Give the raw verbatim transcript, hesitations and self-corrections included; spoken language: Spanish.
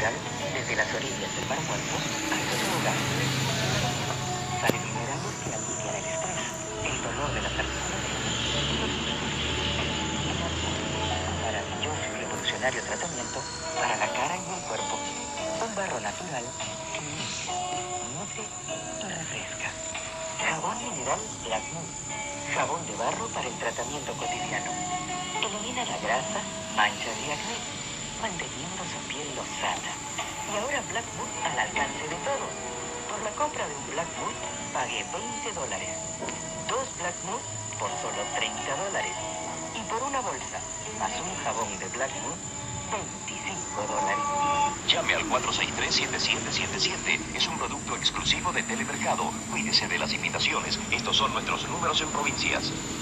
natural desde las orillas del Mar Muerto hasta su hogar. Sale minerales que alivian el estrés, el dolor de las articulaciones y los músculos. Un maravilloso y revolucionario tratamiento para la cara y el cuerpo. Un barro natural que limpia, nutre y refresca. Jabón mineral Black Moon. Jabón de barro para el tratamiento cotidiano. Elimina la grasa, manchas y acné, manteniendo su piel lozana. Y ahora Black Moon al alcance de todos. Por la compra de un Black Moon, pague veinte dólares. Dos Black Moon por solo treinta dólares. Y por una bolsa, más un jabón de Black Moon, veinticinco dólares. Llame al cuatro seis tres, siete siete siete siete. Es un producto exclusivo de Telemercado. Cuídese de las imitaciones. Estos son nuestros números en provincias.